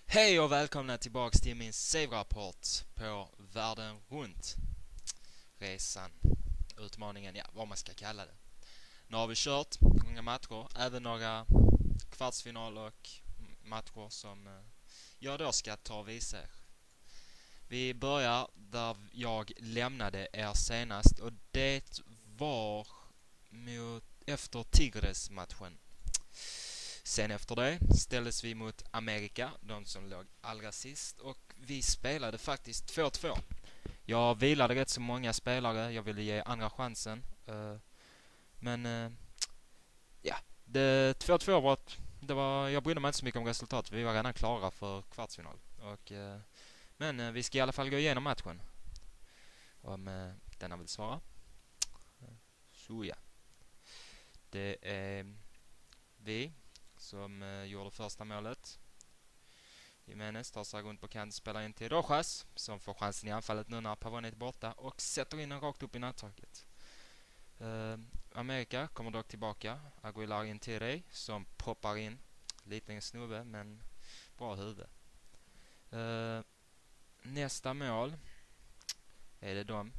Hej och välkomna tillbaks till min save-rapport på världen runt. Resan, utmaningen, ja vad man ska kalla det. Nu har vi kört många matcher, även några kvartsfinal och matcher som jag då ska ta och visa er. Vi börjar där jag lämnade er senast och det var efter Tigres-matchen. Sen efter det ställdes vi mot Amerika, de som låg allra sist, och vi spelade faktiskt 2-2. Jag vilade rätt så många spelare, jag ville ge andra chansen. Men ja, det 2-2 var, jag brydde mig inte så mycket om resultatet, vi var redan klara för kvartsfinal. Men vi ska i alla fall gå igenom matchen. Om denna vill svara. Så ja. Det är vi som gjorde första målet. Jimenez tar sig runt på kant, spelar in till Rojas som får chansen i anfallet nu när Pavone är borta och sätter in den rakt upp i nättaket. Amerika kommer dock tillbaka. Aguilar in till dig som poppar in. Liten snubbe men bra huvud. Nästa mål är det de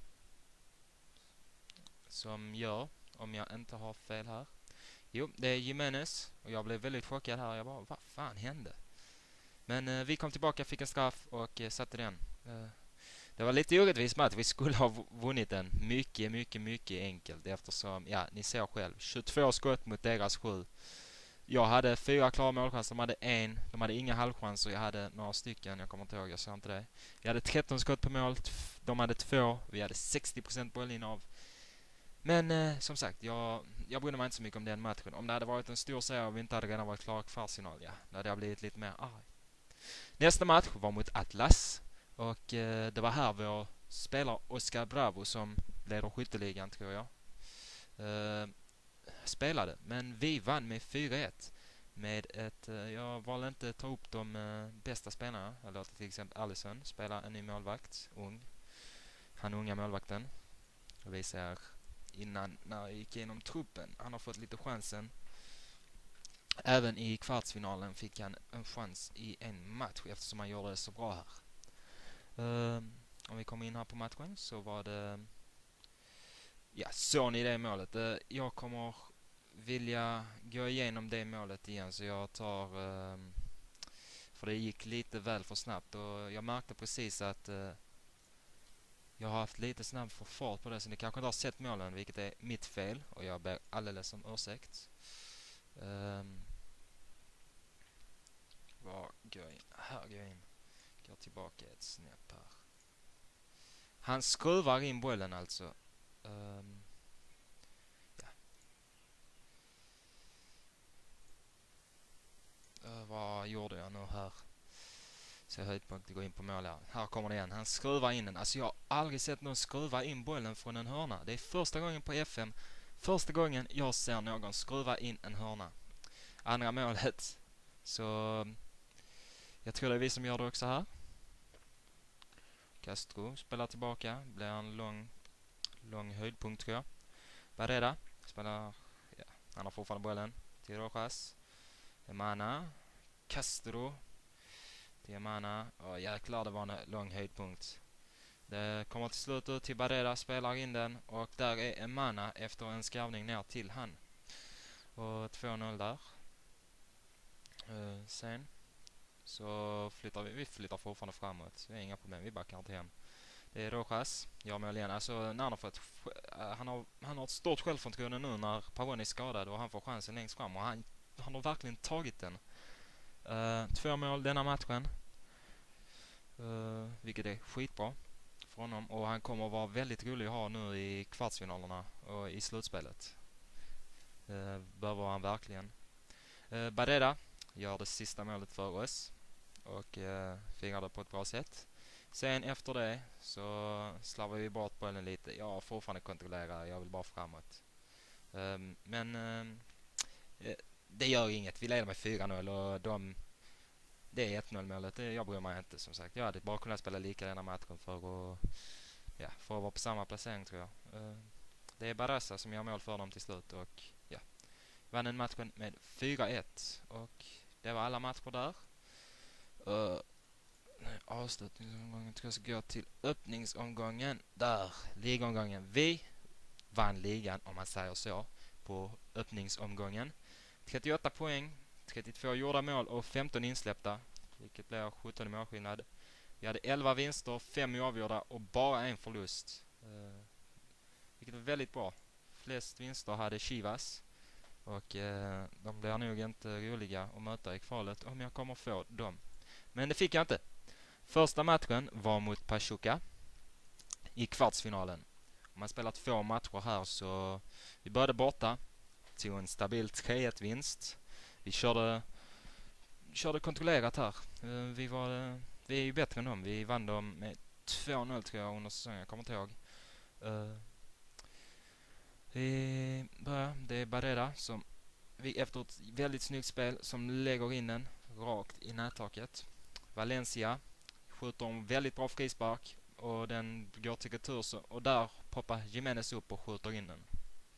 som gör, om jag inte har fel här. Jo, det är Jimenez och jag blev väldigt chockad här. Jag bara, vad fan hände? Men vi kom tillbaka, fick en straff och satte den. Det var lite orättvist match. Vi skulle ha vunnit den mycket enkelt eftersom, ja, ni ser själv. 22 skott mot deras 7. Jag hade 4 klara målchanser, de hade en. De hade inga halvchanser, jag hade några stycken. Jag kommer inte ihåg, jag sa inte det. Jag hade 13 skott på mål, de hade 2. Vi hade 60% bollinnehav. Men som sagt, jag brydde mig inte så mycket om den matchen. Om det hade varit en stor serie och vi inte hade redan varit klara kvartsfinal, ja, då hade jag blivit lite mer arg. Nästa match var mot Atlas. Och det var här vår spelare Oscar Bravo, som leder skytteligan tror jag, spelade. Men vi vann med 4-1. Med jag valde inte ta upp de bästa spelarna. Jag låter till exempel Allison spela en ny målvakt, ung. Han unga målvakten. Jag visar innan när jag gick igenom truppen. Han har fått lite chansen. Även i kvartsfinalen fick han en chans i en match eftersom han gjorde det så bra här. Om vi kommer in här på matchen så var det, ja, så ni det målet. Jag kommer vilja gå igenom det målet igen så jag tar, för det gick lite väl för snabbt och jag märkte precis att jag har haft lite snabb för fart på det, så ni kanske inte har sett målen, vilket är mitt fel och jag ber alldeles om ursäkt. Går jag in. Går tillbaka ett snäpp här. Han skruvar in bollen alltså. Ja. Vad gjorde jag nu här? Så höjdpunkt, går in på mål här. Här kommer det igen. Han skruvar in den. Alltså jag har aldrig sett någon skruva in bollen från en hörna. Det är första gången på FM. Första gången jag ser någon skruva in en hörna. Andra målet. Så jag tror det är vi som gör det också här. Castro spelar tillbaka. Blir en lång höjdpunkt tror jag. Barrera spelar, ja, han har fortfarande bollen till Rojas. Emana. Castro till Emana. Jäklar, det var en lång höjdpunkt. Det kommer till slut ut till Barrera, spelar in den och där är Emana efter en skarvning ner till han. Och 2-0 där. Sen så flyttar vi flyttar fortfarande framåt. Så det är inga problem, vi backar inte hem. Det är Rojas, jag mål igen. Alltså när han har ett stort självförtroende nu när Pavone är skadad och han får chansen längst fram och han har verkligen tagit den. 2 mål denna matchen. Vilket är skitbra för honom och han kommer att vara väldigt rolig att ha nu i kvartsfinalerna och i slutspelet. Behöver han verkligen. Barrera gör det sista målet för oss och firar det på ett bra sätt. Sen efter det så slarvar vi bort bollen lite. Jag fortfarande kontrollerar, jag vill bara framåt. Men det gör inget. Vi leder med 4-0 och det är 1-0 målet. Jag bryr mig inte som sagt. Jag hade bara kunnat spela lika denna matchen för att vara på samma placering tror jag. Det är Barassa som gör mål för dem till slut och ja, vann en matchen med 4-1 och det var alla matcher där. Uh, Avslutningsomgången ska gå till öppningsomgången. Där, ligomgången. Vi vann ligan, om man säger så, på öppningsomgången. 38 poäng, 32 gjorda mål och 15 insläppta, vilket blir 17 målskillnad. Vi hade 11 vinster, 5 oavgjorda och bara en förlust. Vilket var väldigt bra. Flest vinster hade Chivas. Och de blir nog inte roliga att möta i kvalet om jag kommer få dem. Men det fick jag inte. Första matchen var mot Pachuca i kvartsfinalen. Om man spelat 2 matcher här så vi började borta. Tog en stabil 3-1-vinst. Vi körde kontrollerat här. Vi är ju bättre än dem. Vi vann dem med 2-0 tror jag under säsongen. Jag kommer inte ihåg. Det är Barrera som vi efter ett väldigt snyggt spel som lägger in den rakt i nättaket. Valencia skjuter en väldigt bra frispark och den går till retur och där poppar Jimenez upp och skjuter in den.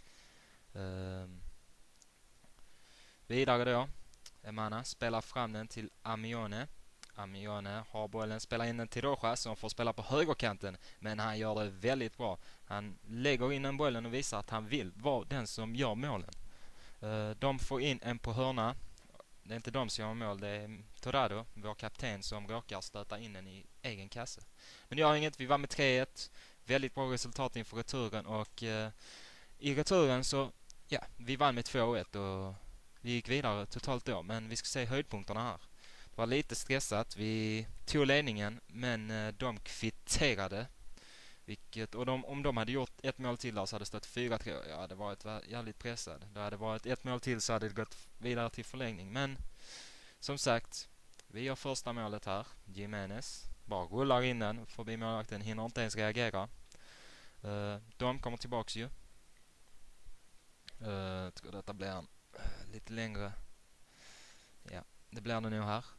Vidare då. Emana spelar fram den till Amione. Amione har bollen, spelar in den till Rojas som får spela på högerkanten. Men han gör det väldigt bra. Han lägger in den bollen och visar att han vill vara den som gör målen. De får in en på hörna. Det är inte de som gör mål, det är Torrado, vår kapten, som råkar stöta in den i egen kasse. Men det gör inget, vi var med 3-1. Väldigt bra resultat inför returen och i returen så, ja, vi vann med 2-1 och vi gick vidare totalt då. Men vi ska se höjdpunkterna här. Det var lite stressat, vi tog ledningen men de kvitterade. Om de hade gjort ett mål till där så hade det stått 4-3. Ja, det varit jävligt pressad. Det hade varit ett mål till så hade det gått vidare till förlängning. Men som sagt, vi gör första målet här. Jimenez bara rullar in den förbi målvakten, hinner inte ens reagera. De kommer tillbaks ju. Jag tror detta blir lite längre. Ja, det blir det nog här.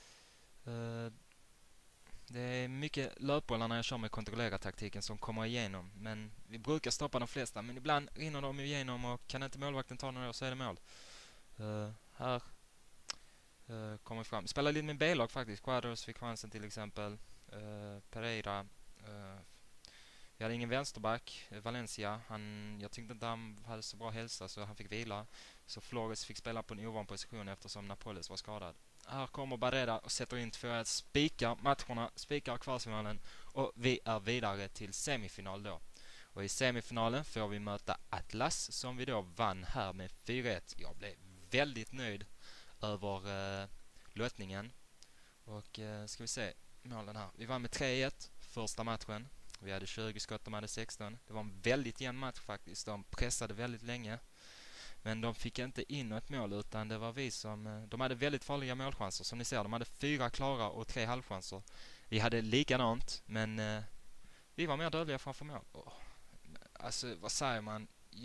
Det är mycket löpbollar när jag kör med kontrollerartaktiken som kommer igenom. Men vi brukar stoppa de flesta. Men ibland rinner de igenom och kan inte målvakten ta några så är det mål. Här kommer fram. Spelar lite med B-lag faktiskt. Quadros fick chansen till exempel. Pereira. Vi hade ingen vänsterback. Valencia. Jag tyckte inte han hade så bra hälsa så han fick vila. Så Flores fick spela på en ovan position eftersom Napoles var skadad. Här kommer Barrera och sätter in 2-1, spikar matcherna, spikar kvartsfinalen och vi är vidare till semifinal då. Och i semifinalen får vi möta Atlas som vi då vann här med 4-1. Jag blev väldigt nöjd över lottningen. Och ska vi se målen här. Vi vann med 3-1 första matchen. Vi hade 20 skott, de hade 16. Det var en väldigt jämn match faktiskt. De pressade väldigt länge. Men de fick inte in något mål utan det var vi som... De hade väldigt farliga målchanser. Som ni ser, de hade 4 klara och 3 halvchanser. Vi hade likadant, men vi var mer dödliga framför mål. Alltså, vad säger man?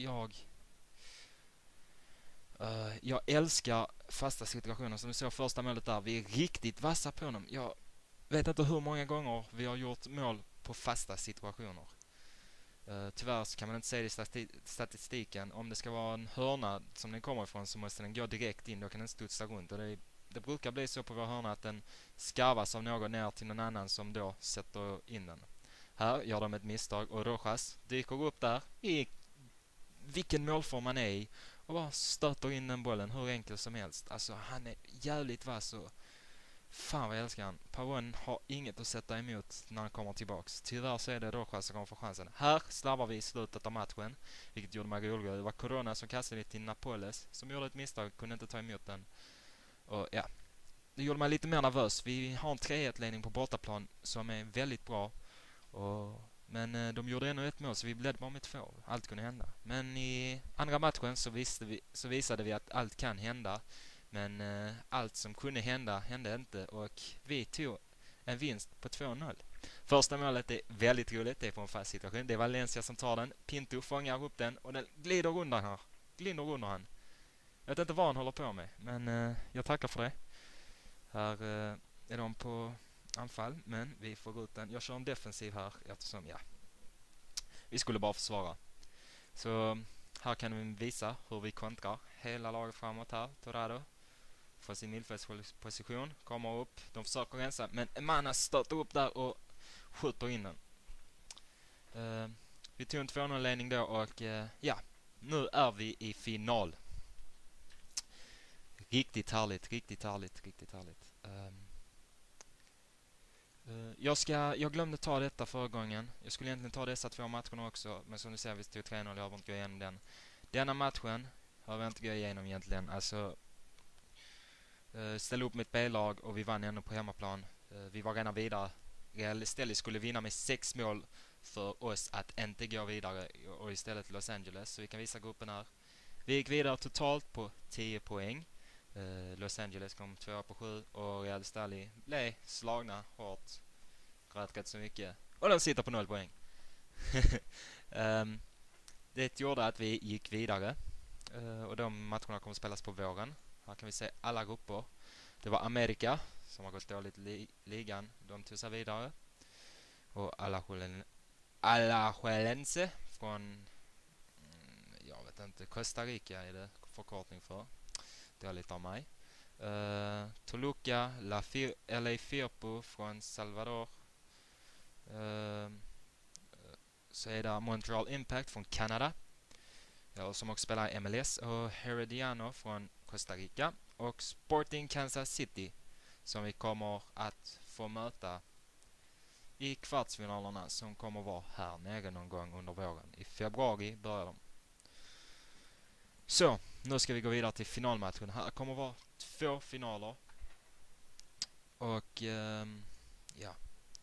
Jag älskar fasta situationer. Som ni såg första målet där. Vi är riktigt vassa på dem. Jag vet inte hur många gånger vi har gjort mål på fasta situationer. Tyvärr så kan man inte se det i statistiken. Om det ska vara en hörna som den kommer ifrån så måste den gå direkt in. Då kan den studsa runt. Och det brukar bli så på vår hörna att den skarvas av någon ner till någon annan som då sätter in den. Här gör de ett misstag och Rojas dyker upp där i vilken målform man är i och bara stöter in den bollen hur enkelt som helst. Alltså han är jävligt vass och fan vad jag älskar han. Pavon har inget att sätta emot när han kommer tillbaks. Tyvärr så är det Rojas som kommer få chansen. Här slarvar vi i slutet av matchen. Vilket gjorde mig rolig. Det var Corona som kastade det till Napoles. Som gjorde ett misstag. Kunde inte ta emot den. Och ja. Det gjorde mig lite mer nervös. Vi har en 3-1-ledning på bortaplan som är väldigt bra. Men de gjorde ännu ett mål så vi blev bara med 2. Allt kunde hända. Men i andra matchen så visade vi att allt kan hända. Men allt som kunde hända hände inte och vi tog en vinst på 2-0. Första målet är väldigt roligt, det är på en fast situation. Det är Valencia som tar den, Pinto fångar upp den och den glider under han. Jag vet inte vad han håller på med, men jag tackar för det. Här är de på anfall, men vi får gå ut den. Jag kör en defensiv här eftersom, vi skulle bara försvara. Så här kan vi visa hur vi kontrar hela laget framåt här. Torrado från sin mittfältsposition. Kommer upp. De försöker rensa. Men Emana stöter upp där och skjuter in den. Vi tog en 2-0-ledning då och ja, nu är vi i final. Riktigt härligt. Jag glömde ta detta förra gången. Jag skulle egentligen ta dessa 2 matcherna också. Men som du ser, vi tog 3-0. Jag har inte gå igenom den. Denna matchen har vi inte gå igenom egentligen. Alltså, ställa upp med ett B-lag och vi vann ändå på hemmaplan. Vi var redan vidare. Real Estelí skulle vinna med 6 mål för oss att inte gå vidare. Och istället Los Angeles. Så vi kan visa gruppen här. Vi gick vidare totalt på 10 poäng. Los Angeles kom 2 på 7 och Real Estelí blev slagna hårt. Rätt så mycket. Och de sitter på 0 poäng. Det gjorde att vi gick vidare. Och de matcherna kommer spelas på våren. Här kan vi se alla grupper. Det var Amerika som har gått dåligt i ligan. De tog sig vidare. Och Alajuelense från jag vet inte, Costa Rica är det förkortning för. Dåligt av mig. Toluca, LA Firpo från Salvador. Så är det Montreal Impact från Kanada. Som också spelar i MLS. Och Herediano från Costa Rica. Och Sporting Kansas City som vi kommer att få möta i kvartsfinalerna som kommer vara här nere någon gång under våren. I februari börjar de. Så, nu ska vi gå vidare till finalmatchen. Här kommer vara 2 finaler. Och ja.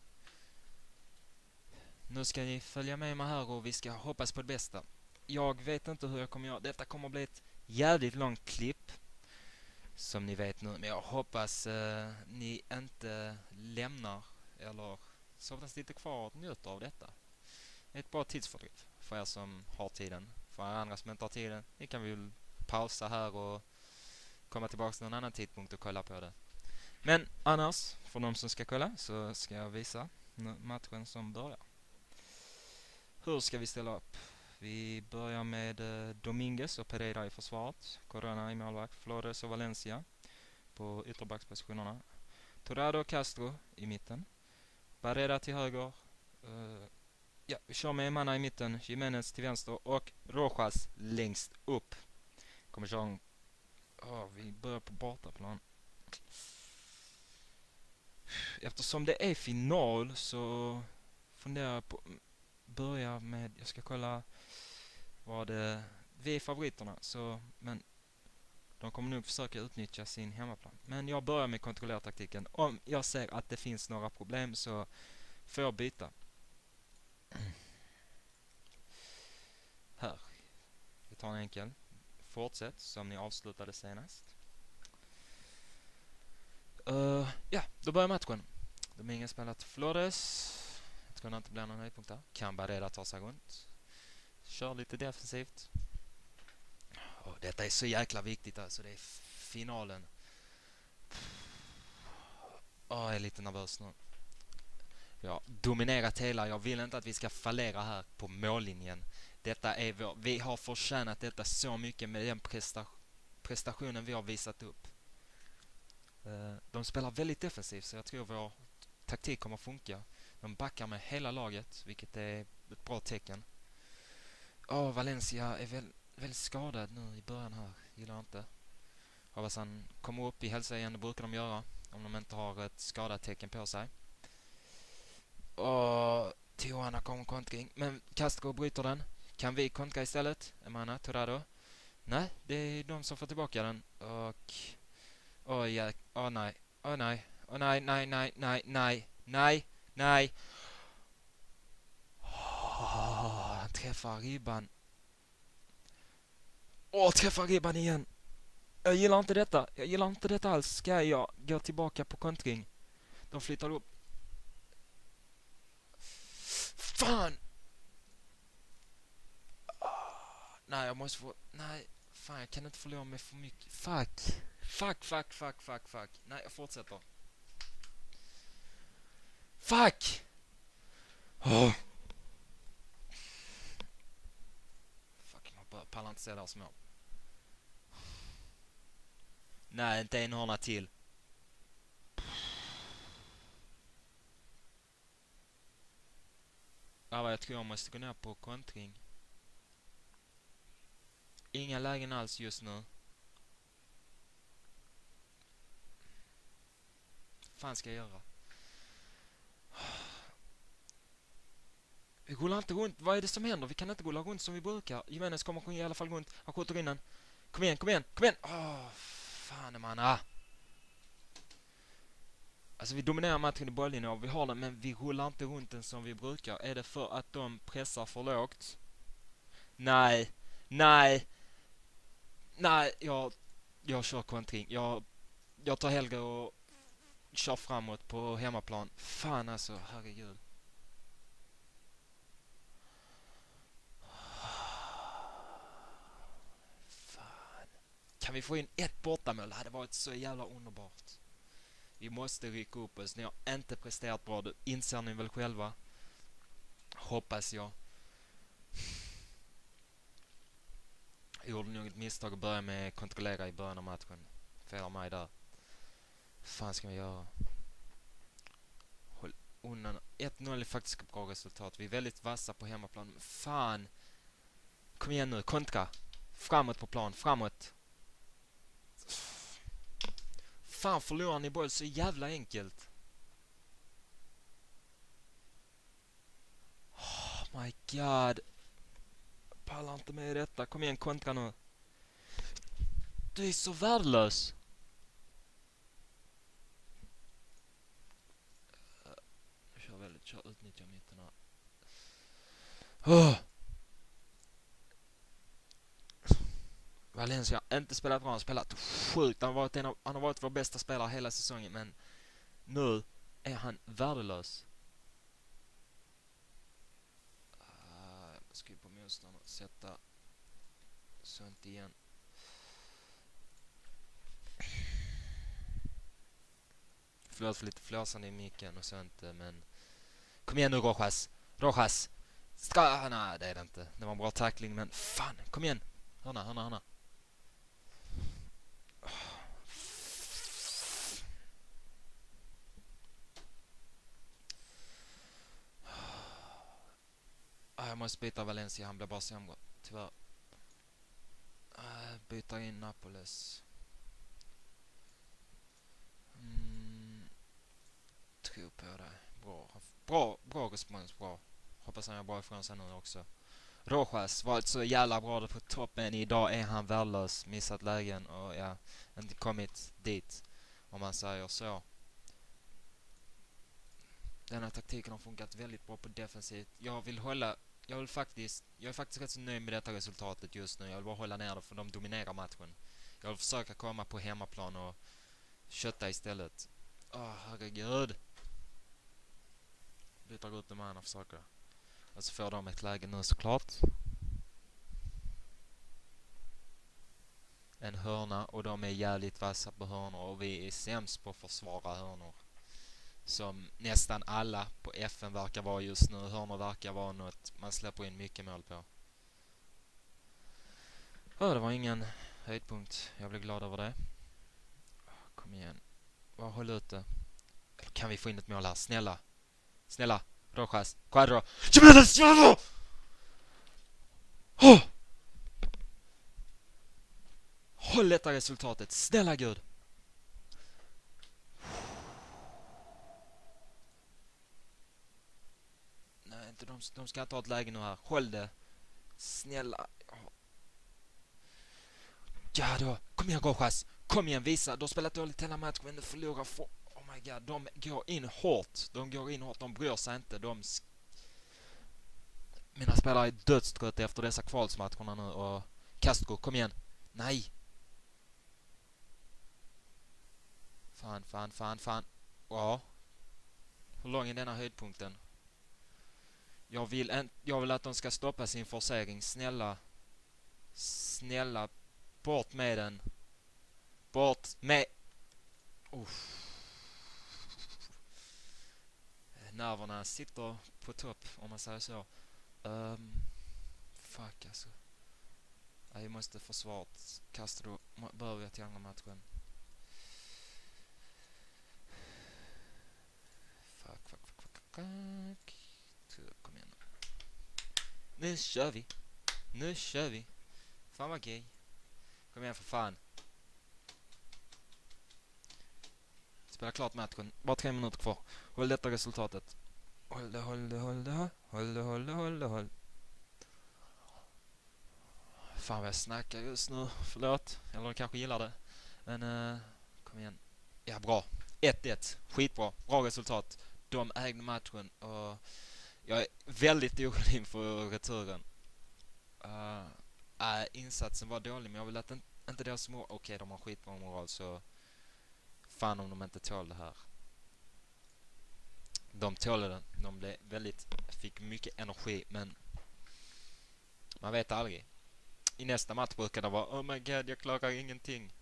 Nu ska ni följa med mig här och vi ska hoppas på det bästa. Jag vet inte hur jag kommer göra. Detta kommer bli ett jävligt långt klipp. Som ni vet nu. Men jag hoppas ni inte lämnar eller sovnas lite kvar och njuter av detta. Ett bra tidsfördriv för er som har tiden. För er andra som inte har tiden, ni kan väl pausa här och komma tillbaka till någon annan tidpunkt och kolla på det. Men annars, för de som ska kolla, så ska jag visa matchen som börjar. Hur ska vi ställa upp? Vi börjar med Dominguez och Pereira i försvaret. Corona i målvakt. Flores och Valencia på ytterbackspositionerna. Torrado och Castro i mitten. Barrera till höger. Ja, vi kör med Emana i mitten. Jimenez till vänster. Och Rojas längst upp. Kommer köra vi börjar på bortaplan. Eftersom det är final så funderar jag på börja med, jag ska kolla vad vi är favoriterna, så, men de kommer nog försöka utnyttja sin hemmaplan. Men jag börjar med kontrollertaktiken. Om jag ser att det finns några problem så får jag byta. Här. Vi tar en enkel. Fortsätt som ni avslutade senast. Ja, då börjar matchen. Dominguez spelat Flores. Jag tror inte blir någon höjdpunkt där. Kan Barrera ta sig runt. Kör lite defensivt. Detta är så jäkla viktigt alltså. Det är finalen. Jag är lite nervös nu. Ja, dominerat hela. Jag vill inte att vi ska fallera här på mållinjen. Detta är vi har förtjänat detta så mycket med den prestationen vi har visat upp. De spelar väldigt defensivt, så jag tror vår taktik kommer att funka. De backar med hela laget, vilket är ett bra tecken. Valencia är väldigt skadad nu i början här. Gillar inte. Hoppas han kommer upp i hälsa igen, det brukar de göra. Om de inte har ett skadat-tecken på sig. Tijuana kommer kontring. Men Castro bryter den. Kan vi kontra istället? Emana, Torrado. Nej, det är de som får tillbaka den. Och... nej. Nej. Han träffar ribban. Träffar ribban igen. Jag gillar inte detta. Jag gillar inte detta alls. Ska jag gå tillbaka på kontring? De flyttar upp. Fan! Nej, jag måste få... Nej, fan, jag kan inte förlora mig för mycket. Fuck. Nej, jag fortsätter. Fuck! Fuck, jag pallar inte se det här som jag. Nej, inte en hörna till. Jag tror jag måste gå ner på kontring. Inga lägen alls just nu. Vad fan ska jag göra? Vi rullar inte runt. Vad är det som händer? Vi kan inte rulla runt som vi brukar. Jimenez kommer i alla fall runt. Han skjuter in den. Kom igen, kom igen, kom igen! Fan man. Alltså vi dominerar matchen i bolllinjen och vi har den, men vi rullar inte runt den som vi brukar. Är det för att de pressar för lågt? Nej. Jag kör kontring. Jag tar hellre och kör framåt på hemmaplan. Fan alltså, herregud. Fan. Kan vi få in ett bortamål? Det hade varit så jävla underbart. Vi måste rycka upp oss. Ni har inte presterat bra. Det inser ni väl själva? Hoppas jag. Jag gjorde nog ett misstag att börja med kontrollera i början av matchen. Fel av mig där. Vad fan ska vi göra? Håll undan. 1-0 är faktiskt ett bra resultat. Vi är väldigt vassa på hemmaplan. Men fan. Kom igen nu. Kontra. Framåt på plan. Framåt. Fan, förlorar ni boll så jävla enkelt. Oh my god. Pallar inte med detta. Kom igen, kontra nu. Du är så värdelös. Kör utnyttja mitten här. Valencia har inte spelat bra. Han har spelat sjukt. Han har varit vår bästa spelare hela säsongen. Men nu är han värdelös. Jag ska på motståndaren och sätta sånt igen. Förlåt för lite flåsande i micken och sånt, men kom igen nu Rojas. Nej, det är det inte. Det var en bra tackling, men fan, kom igen. Hörna. Jag måste byta Valencia, han blir bara sämre. Tyvärr. Byta in Napoles. Tror på det. Bra respons, bra. Hoppas han gör bra ifrån sig nu också. Rojas var så jävla bra på toppen. Idag är han värdelös. Missat lägen och inte kommit dit, om man säger så. Den här taktiken har funkat väldigt bra på defensivt. Jag är faktiskt rätt så nöjd med detta resultatet just nu. Jag vill bara hålla ner det, för de dominerar matchen. Jag vill försöka komma på hemmaplan och kötta istället. Herregud. Byter ut de andra försöker. Och så får de ett läge nu såklart. En hörna, och de är jävligt vassa på hörnor, och vi är sämst på att försvara hörnor. Som nästan alla på FN verkar vara just nu. Hörnor verkar vara något man släpper in mycket mål på. Det var ingen höjdpunkt. Jag blir glad över det. Kom igen. Håll ute. Kan vi få in ett mål här? Snälla. Rojas. Quadro. Håll detta resultatet. Snälla Gud. Nej, inte de ska inte ha ett läge nu här. Håll det. Snälla. Ja då. Kom igen Rojas. Kom igen, visa. De har spelat dåligt hela matchen, men de förlorar för... Oh my god, de går in hårt. De bryr sig inte. Mina spelare är dödströtta efter dessa kvalsmatcherna nu. Och Castro, kom igen. Nej. Fan. Ja. Hur lång är denna höjdpunkten? Jag vill att de ska stoppa sin forcering. Snälla. Bort med den. Bort med... Nerverna sitter på topp, om man säger så. Fuck alltså. Jag måste försvaret. Castro behöver jag till andra matchen. Kom igen. Nu kör vi. Nu kör vi. Fan vad gay. Kom igen för fan. Spela klart matchen. Bara 3 minuter kvar. Håll detta resultatet. Håll det. Fan vad jag snackar just nu. Förlåt. Eller de kanske gillar det. Men kom igen. Ja, bra. 1-1. Skitbra. Bra resultat. De ägde matchen. Och jag är väldigt orolig inför returen. Insatsen var dålig, men jag vill att inte deras mål... Okej, de har skitbra moral, så fan om de inte tål det här. De tålde det. De blev fick mycket energi, men man vet aldrig. I nästa match brukar det vara oh my god, jag klarar ingenting.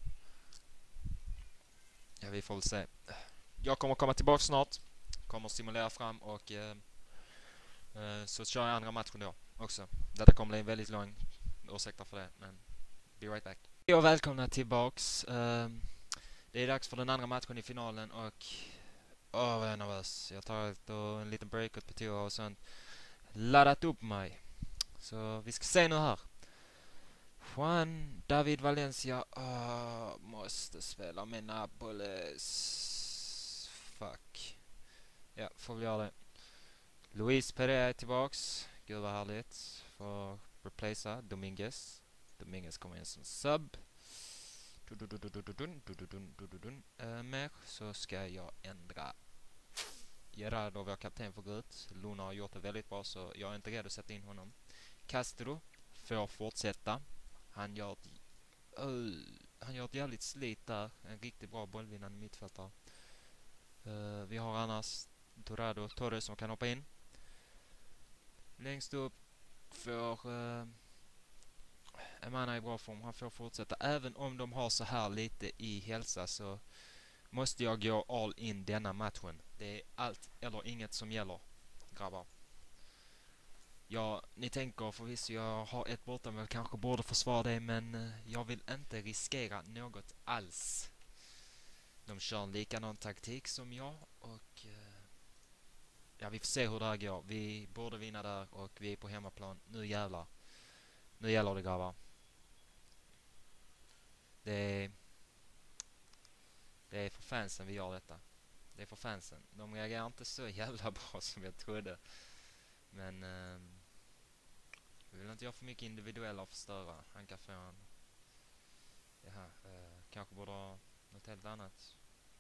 Ja, vi får väl se. Jag kommer komma tillbaka snart. Kommer stimulera fram och så kör jag andra matchen då också. Detta kommer bli väldigt lång. Ursäkta för det, men be right back. Och välkomna tillbaks. Det är dags för den andra matchen i finalen och vad är jag nervös. Jag tar en liten breakout på toa och sen laddat upp mig. Så vi ska se nu här. Juan David Valencia måste spela med Napoles. Fuck. Ja, får vi göra det. Luis Pereira är tillbaks. Gud vad härligt. Får replacea Dominguez. Dominguez kommer in som sub. Mer så ska jag ändra. Gerardo, vår kapten, får gå ut. Luna har gjort det väldigt bra, så jag är inte redo att sätta in honom. Castro får fortsätta. Han gör ett jävligt slit där. En riktigt bra bollvinnande mittfältare. Vi har annars Torrado Torres som kan hoppa in. Längst upp får Emana i bra form. Han får fortsätta. Även om de har så här lite i hälsa så måste jag gå all in denna matchen. Det är allt eller inget som gäller, grabbar. Ja, ni tänker förvisso jag har ett borta, men jag kanske borde försvara det, men jag vill inte riskera något alls. De kör en likadan taktik som jag och ja, vi får se hur det här går. Vi borde vinna där och vi är på hemmaplan. Nu jävlar. Nu gäller det, grabbar. Det är för fansen vi gör detta. Det är för fansen. De reagerar inte så jävla bra som jag trodde. Men vi vill inte göra för mycket individuella och förstöra. Han kan få en... Jaha, kanske borde ha något helt annat.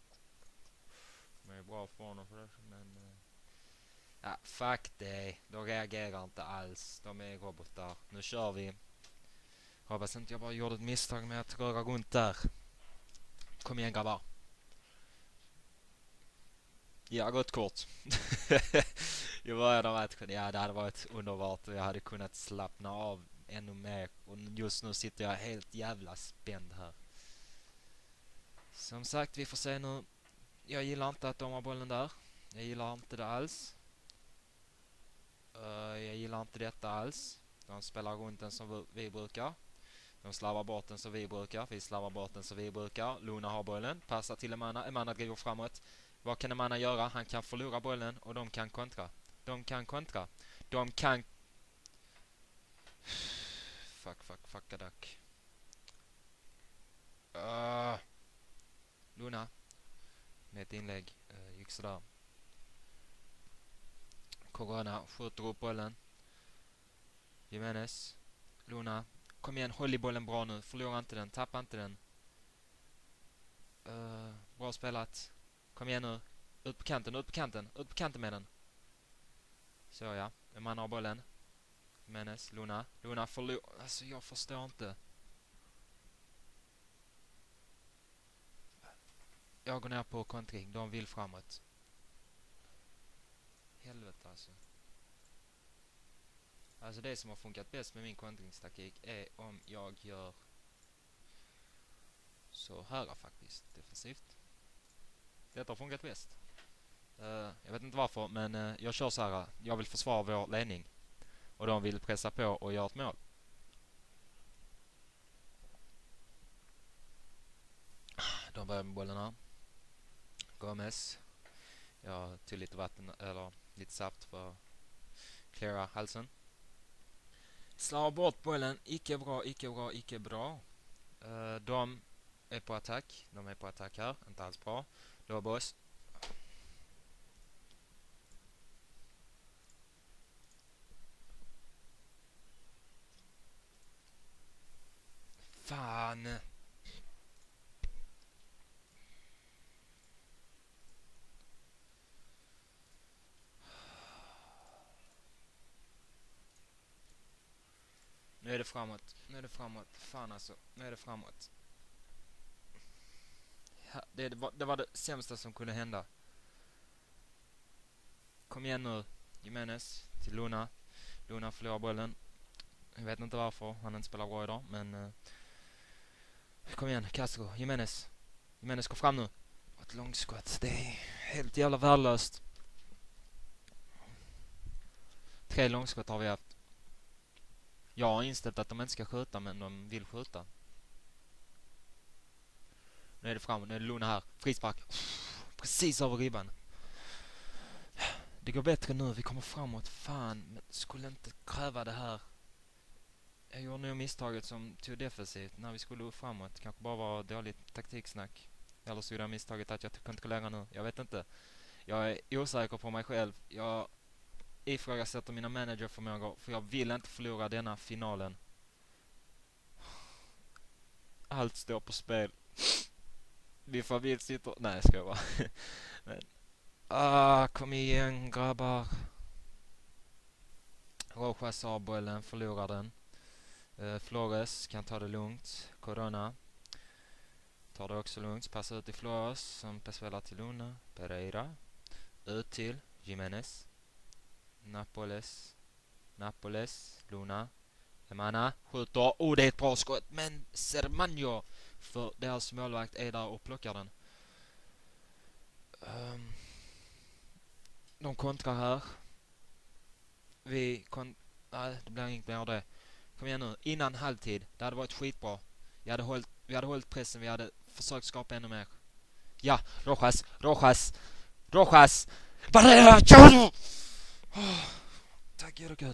De är bra för honom för det, men... ja, fuck det. De reagerar inte alls. De är robotar. Nu kör vi. Hoppas inte jag bara gjorde ett misstag med att röra runt där. Kom igen, grabbar. Ja, gott kort. I början av matchen, ja, det hade varit underbart och jag hade kunnat slappna av ännu mer. Och just nu sitter jag helt jävla spänd här. Som sagt, vi får se nu. Jag gillar inte att de har bollen där. Jag gillar inte det alls. Jag gillar inte detta alls. De spelar runt den som vi brukar. De slarvar bort den som vi brukar. Vi slarvar bort den som vi brukar. Luna har bollen. Passar till Emana. Emana driver framåt. Vad kan Emana göra? Han kan förlora bollen och de kan kontra. De kan... Fuck a duck. Luna. Med ett inlägg. Gick sådär. Corona skjuter upp bollen. Jimenez. Luna. Kom igen, håll i bollen bra nu. Förlora inte den, tappa inte den. Bra spelat. Kom igen nu. Ut på kanten med den. Så ja, man har bollen. Jimenez, Luna förlorar. Alltså jag förstår inte. Jag går ner på kontring, de vill framåt. Helvete alltså. Alltså det som har funkat bäst med min kontringstaktik är om jag gör så här faktiskt, defensivt. Detta har funkat bäst. Jag vet inte varför, men jag kör så här. Jag vill försvara vår ledning. Och de vill pressa på och göra ett mål. De börjar med bollen här. Gomez. Jag tog lite vatten eller lite saft för att klära halsen. Slår bort bollen. Icke bra, icke bra, icke bra. De är på attack. De är på attack här. Inte alls bra. Då boss. Fan. Nu är det framåt. Nu är det framåt. Fan alltså. Nu är det framåt. Det var det sämsta som kunde hända. Kom igen nu. Jimenez till Luna. Luna förlorar bollen. Jag vet inte varför han inte spelar bra idag. Men kom igen. Castro. Jimenez. Jimenez går fram nu. Ett långskott. Det är helt jävla värdelöst. 3 långskott har vi haft. Jag har inställt att de inte ska skjuta, men de vill skjuta. Nu är det framåt. Nu är det Luna här. Frispark. Precis över ribban. Det går bättre nu. Vi kommer framåt. Fan. Men skulle inte kräva det här. Jag gjorde nog misstaget som tog defensivt när vi skulle upp framåt. Kanske bara var dåligt taktiksnack. Eller så gjorde jag misstaget att jag kontrollerar nu. Jag vet inte. Jag är osäker på mig själv. Jag ifrågasätter mina managerförmågor. För jag vill inte förlora denna finalen. Allt står på spel. Vi får vill sitta... Nej, jag ska bara. Men, kom igen grabbar. Rojas har bollen, förlorar den. Flores kan ta det lugnt. Corona tar det också lugnt. Passar ut till Flores som spelar till Luna. Pereira. Ut till Jimenez. Napoles. Luna. Emana. Skjuter. Det är ett bra skott. Men Sermanjo för deras målvakt är där och plockar den. De kontrar här. Nej, det blir inget mer av det. Kom igen nu. Innan halvtid. Det hade varit skitbra. Vi hade hållit pressen. Vi hade försökt skapa ännu mer. Ja, Rojas. Vad är det? Kör! Tack gud.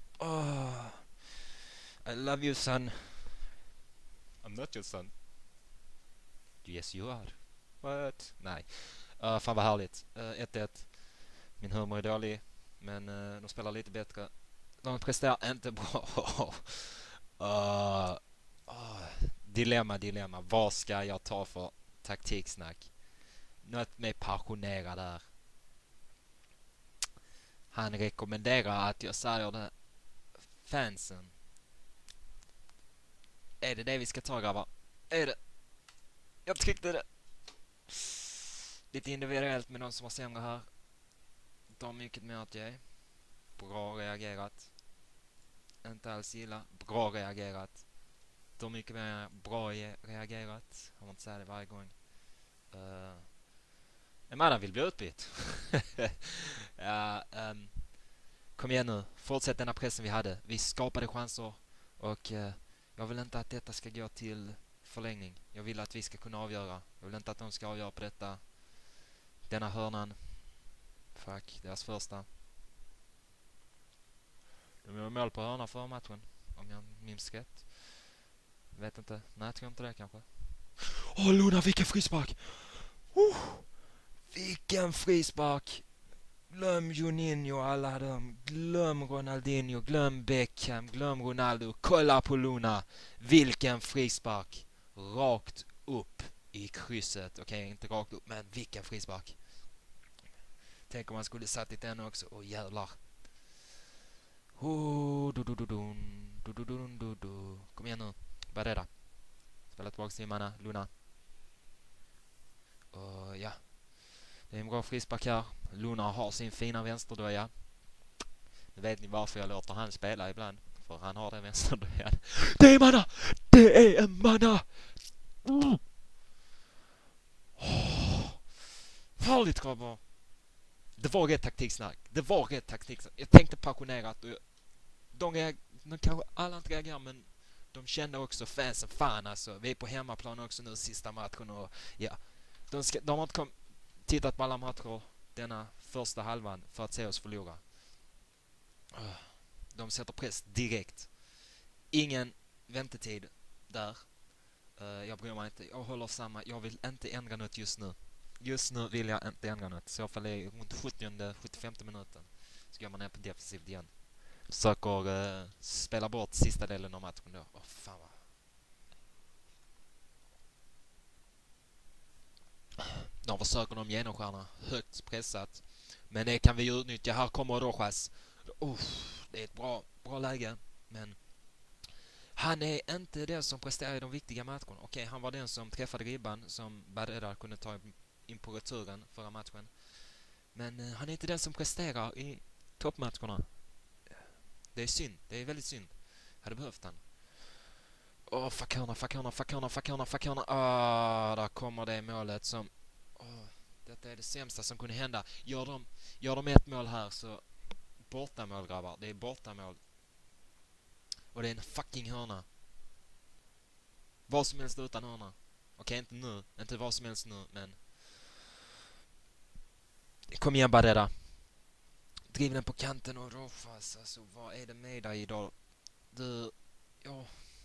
I love you son. I'm not your son. Yes you are. What? Nej. Fan vad härligt. 1-1. Min humor är dålig. Men de spelar lite bättre. De presterar inte bra. Dilemma. Vad ska jag ta för taktiksnack? Något med passionerad där. Han rekommenderar att jag säger det. Fansen. Är det vi ska ta grabbar? Är det? Jag tryckte det. Lite individuellt med de som har sämre här. De har mycket mer att ge. Bra reagerat. Inte alls gilla. Bra reagerat. De mycket mer bra reagerat. Jag måste inte säga det varje gång. En man vill bli utbytt. Kom igen nu. Fortsätt denna pressen vi hade. Vi skapade chanser. Och jag vill inte att detta ska gå till förlängning. Jag vill att vi ska kunna avgöra. Jag vill inte att de ska avgöra på detta. Denna hörnan. Fuck, deras första. De gjorde mål på hörna för matchen. Om jag minns rätt. Vet inte. Nej, jag tror inte det kanske. Luna, vilken frispark! Vilken frispark! Glöm Juninho, alla dem. Glöm Ronaldinho, glöm Beckham, glöm Ronaldo. Kolla på Luna. Vilken frispark! Rakt upp i krysset. Okej, inte rakt upp, men vilken frispark. Tänk om man skulle satt i den också. Jävlar. Kom igen nu. Barrera. Spela tillbaka till Mana. Luna. Ja. Det är en bra frispark här. Luna har sin fina vänsterdöja. Nu vet ni varför jag låter han spela ibland. För han har den vänsterdöjan. Det är Mana! Det är en Mana! Farligt grabbar. Det var rätt taktiksnack. Jag tänkte passionerat. De kanske alla inte reagerar, men de kände också fansen. Fan alltså. Vi är på hemmaplan också nu sista matchen. Och ja. De har inte tittat på alla matcher. denna första halvan för att se oss förlora. De sätter press direkt. Ingen väntetid där. Jag bryr mig inte. Jag håller samma. Jag vill inte ändra något just nu. Just nu vill jag inte ändra något. Så i alla fall är runt 70-75 minuten så går man ner på defensivt igen. Försöker spela bort sista delen av matchen då. Fan vad. De försöker de genomskärna högt pressat. Men det kan vi utnyttja. Här kommer Rojas. Det är ett bra läge. Men han är inte den som presterar i de viktiga matcherna. Okej, han var den som träffade ribban som Barrera kunde ta in på returen förra matchen. Men han är inte den som presterar i toppmatcherna. Det är synd. Det är väldigt synd. Hade behövt han. Fuck hörna. Där kommer det målet som... detta är det sämsta som kunde hända. Gör de ett mål här så... Bortamål, grabbar. Det är bortamål. Och det är en fucking hörna. Vad som helst utan hörna. Okej, inte nu. Inte vad som helst nu, men... Kom igen, Barrera. Driv den på kanten och Rojas. Alltså, vad är det med dig idag? Du... Ja...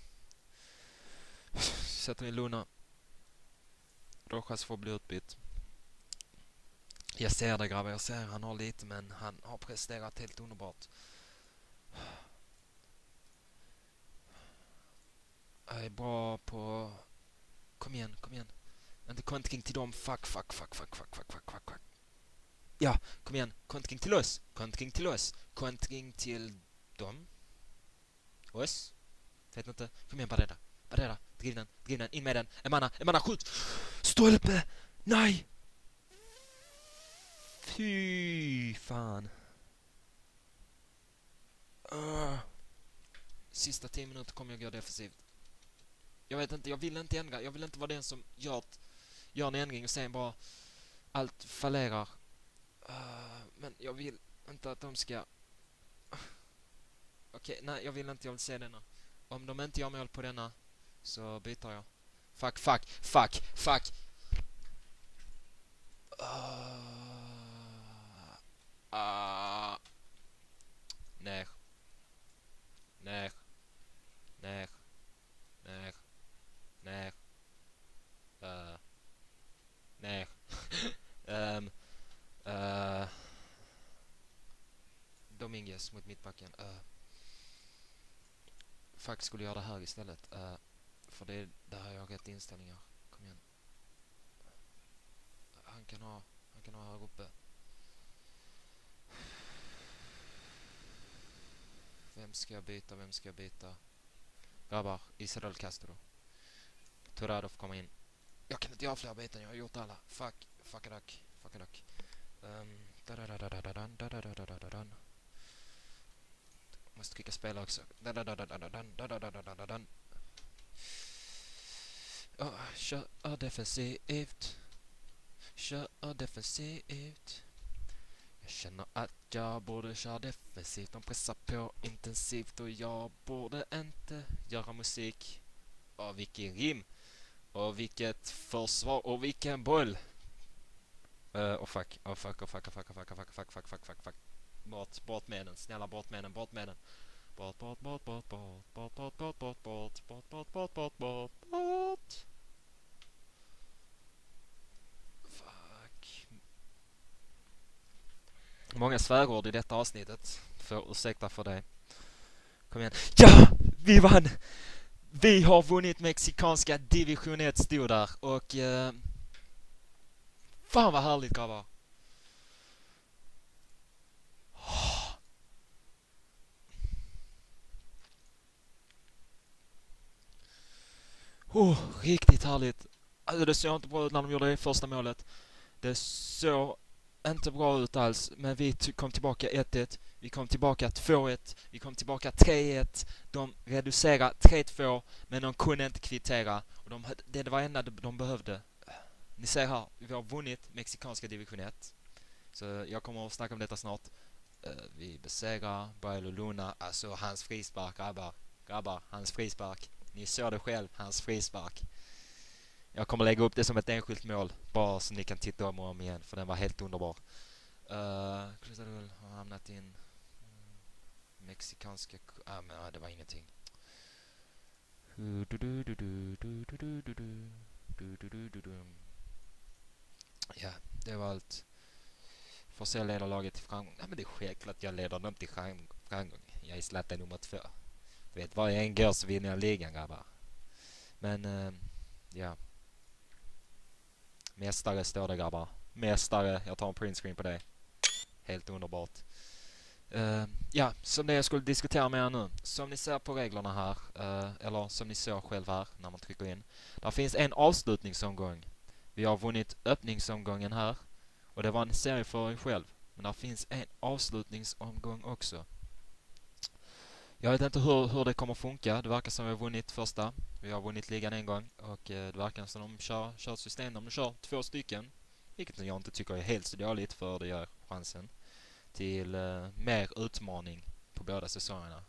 Sätter in Luna. Rojas får bli utbytt. Jag ser det, grabbar. Jag ser han har lite, men han har presterat helt underbart. Jag är bra på... Kom igen. Inte kontring till dem. Fuck. Ja, kom igen. Kontring till oss. Kontring till dem. Oss. Vet inte. Kom igen, Barrera. Driv den. In med den. Emana, skjut. Stolpe. Nej. Fy fan. Sista 10 minuter kommer jag gå defensivt. Jag vet inte, jag vill inte ändra. Jag vill inte vara den som gör en ändring och sen bara allt fallerar. Men jag vill inte att de ska... Okej, nej, jag vill se denna. Om de inte gör mål på denna så byter jag. Fuck. Ner. Dominguez mot mittbacken. Fuck, skulle göra det här istället. För det där har jag rätt inställningar. Kom igen. Han kan ha här uppe. Vem ska jag byta? Grabbar, Israel Castro. Turadov kommer in. Jag kan inte göra fler byten, jag har gjort alla. Fuck a duck. Måste klicka spela också. Kör defensivt. Jag känner att jag borde köra defensivt. De pressar på intensivt och jag borde inte göra musik. Vilken rim. Och vilket försvar. Och vilken boll. Fuck. Bort med den. Snälla, bort med den. Bort. Fuck. Många svärord i detta avsnittet. Får ursäkta för det. Kom igen. Ja! Vi vann! Vi har vunnit mexikanska division 1, stod där. Och... fan vad härligt, grabbar. Riktigt härligt. Alltså, det såg inte bra ut när de gjorde det första målet. Det såg inte bra ut alls. Men vi kom tillbaka 1-1. Vi kom tillbaka 2-1. Vi kom tillbaka 3-1. De reducerade 3-2. Men de kunde inte kvittera. Och det var enda de behövde. Ni ser här, vi har vunnit mexikanska division 1. Så jag kommer att snacka om detta snart. Vi besegrar Brailo Luna. Alltså hans frispark, grabbar, hans frispark. Ni såg det själv, hans frispark. Jag kommer lägga upp det som ett enskilt mål. Bara så ni kan titta om och om igen. För den var helt underbar. Cruz Azul har hamnat i en mexikanska... men det var ingenting. Ja, det var allt. Forsell leder laget till framgång. Ja, men det är självklart att jag leder dem till framgång. Jag är Zlatan nummer 2. Du vet, varje en går så vinner jag ligan, grabbar. Men, ja. Mästare står det, grabbar. Mästare, jag tar en printscreen på det. Helt underbart. Ja, som det jag skulle diskutera med er nu. Som ni ser på reglerna här, eller som ni såg själv här när man trycker in. Där finns en avslutningsomgång. Vi har vunnit öppningsomgången här. Och det var en serie för er själv. Men där finns en avslutningsomgång också. Jag vet inte hur det kommer funka. Det verkar som vi har vunnit första. Vi har vunnit ligan en gång. Och det verkar som de kör ett system där de kör 2 stycken. Vilket jag inte tycker är helt så dåligt, för det gör chansen till mer utmaning på båda säsongerna.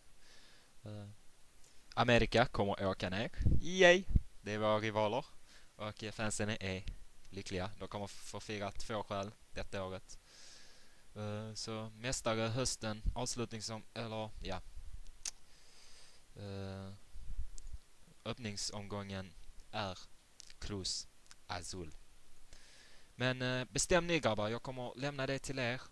Amerika kommer åka ner. Yay! Det är våra rivaler. Och fansen är lyckliga. De kommer få fira 2 skäl detta året. Så mästare hösten, avslutning som, eller ja, öppningsomgången är Cruz Azul. Men bestäm ni, grabbar, jag kommer lämna det till er.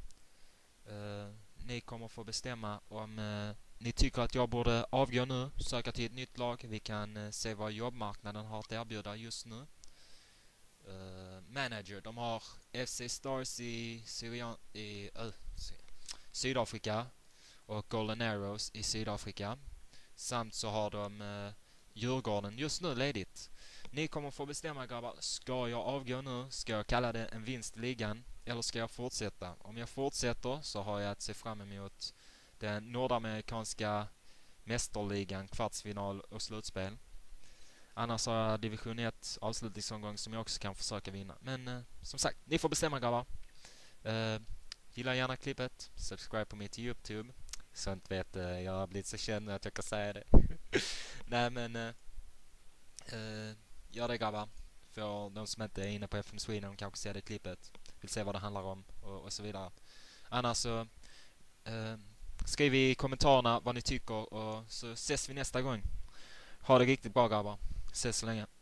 Ni kommer få bestämma om ni tycker att jag borde avgå nu, söka till ett nytt lag. Vi kan se vad jobbmarknaden har att erbjuda just nu. Manager, de har FC Stars i Sydafrika och Golden Arrows i Sydafrika. Samt så har de Djurgården just nu ledigt. Ni kommer få bestämma, grabbar. Ska jag avgå nu? Ska jag kalla det en vinst i ligan? Eller ska jag fortsätta? Om jag fortsätter så har jag att se fram emot den nordamerikanska mästerligan, kvartsfinal och slutspel. Annars har jag division 1 avslutningsomgång som jag också kan försöka vinna. Men som sagt, ni får bestämma, grabbar. Gilla gärna klippet. Subscribe på mitt YouTube. Sånt vet jag har blivit så känd att jag kan säga det. Nej, men gör det, grabbar. För de som inte är inne på FM Sweden kanske ser det klippet. Vill se vad det handlar om och så vidare. Annars så skriv i kommentarerna vad ni tycker och så ses vi nästa gång. Ha det riktigt bra, grabbar. Ses så länge.